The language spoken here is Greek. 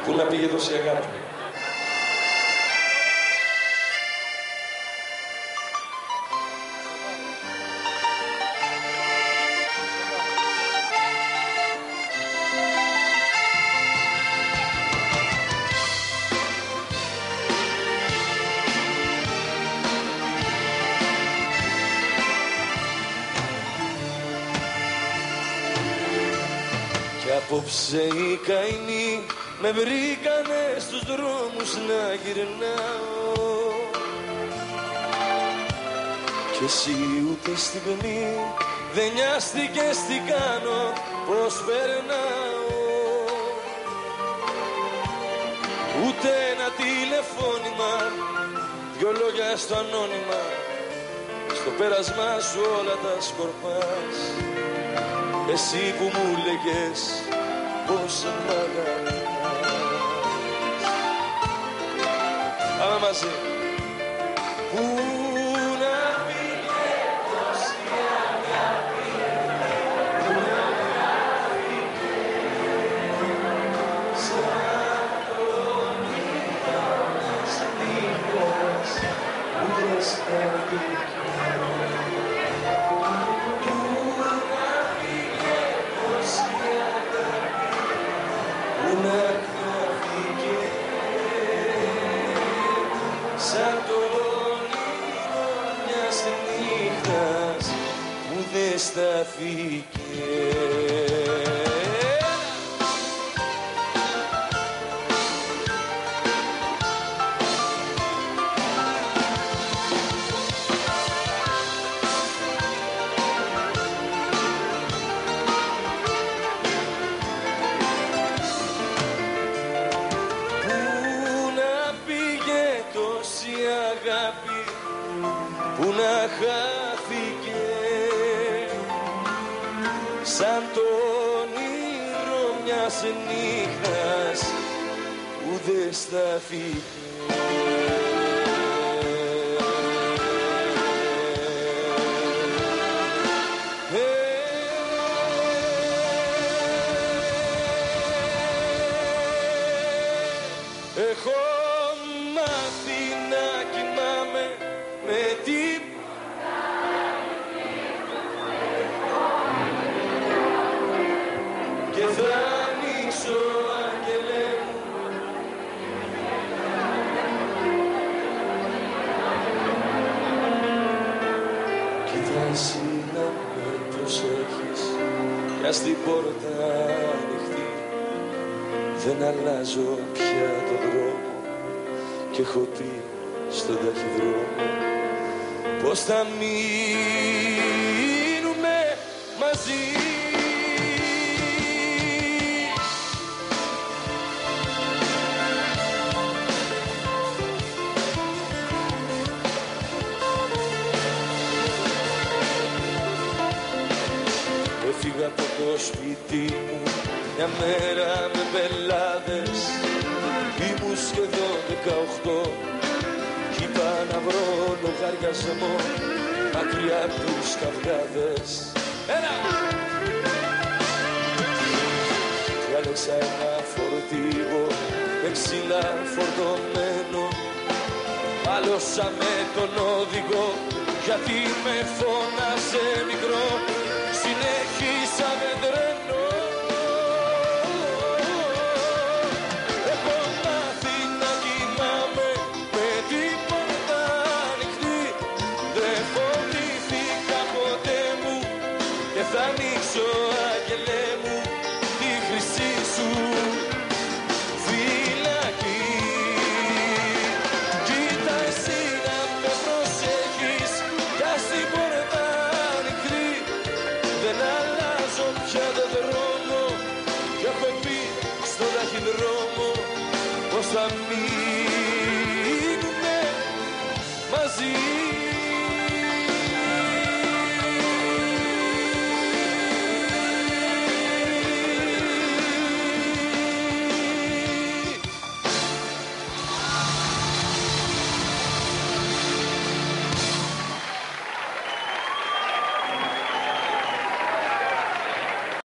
Πού να πήγε τόση αγάπη. Απόψε οι καημοί με βρήκανε στους δρόμους να γυρνάω κι εσύ ούτε στιγμή δεν νοιάστηκες τι κάνω, πως περνάω. Ούτε ένα τηλεφώνημα, δυο λόγια στο ανώνυμα, στο πέρασμά σου όλα τα σκορπάς. Εσύ που μου λέγες πως μ' αγαπάς. Πάμε μαζί. Πού να πήγε τόση αγάπη, πού να χάθηκε, σαν τον ήλιο μιας νύχτας που δεν στάθηκε. Σαν το όνειρο μιας νύχτας που δεν στάθηκε. Που να χάθηκε σαν το όνειρο μιας νύχτας που δεν στάθηκε. Έχω μάθει να κοιμάμαι με τίποτα και θα ανοίξω άγγελε μου κοίτα εσύ να με προσέχεις κι ας την πόρτα ανοιχτή. Δεν αλλάζω πια τον δρόμο και έχω πει στον ταχυδρόμο πως θα μείνουμε μαζί. Έφυγα από το σπίτι μου μια μέρα με πελάτες, ήμουν σχεδόν 18 κι είπα να βρω λογαριασμό μακριά απ' τους καυγάδες. Ένα! Διάλεξα ένα φορτίγο με ξύλα φορτωμένο, πάλωσα με τον οδηγό γιατί με φώνασε μικρό, συνέχισα με τρένο. Έχω μάθει να κοιμάμαι με την πόρτα ανοιχτή, δεν φοβήθηκα ποτέ μου και θα ανοίξω άγγελέ μου τη χρυσή σου φυλακή. Κοίτα εσύ να με προσέχεις κι ας την πόρτα ανοιχτή, δεν αλλάζω πια τον δρόμο κι έχω πει στον ταχυδρόμο πως θα μείνουμε μαζί.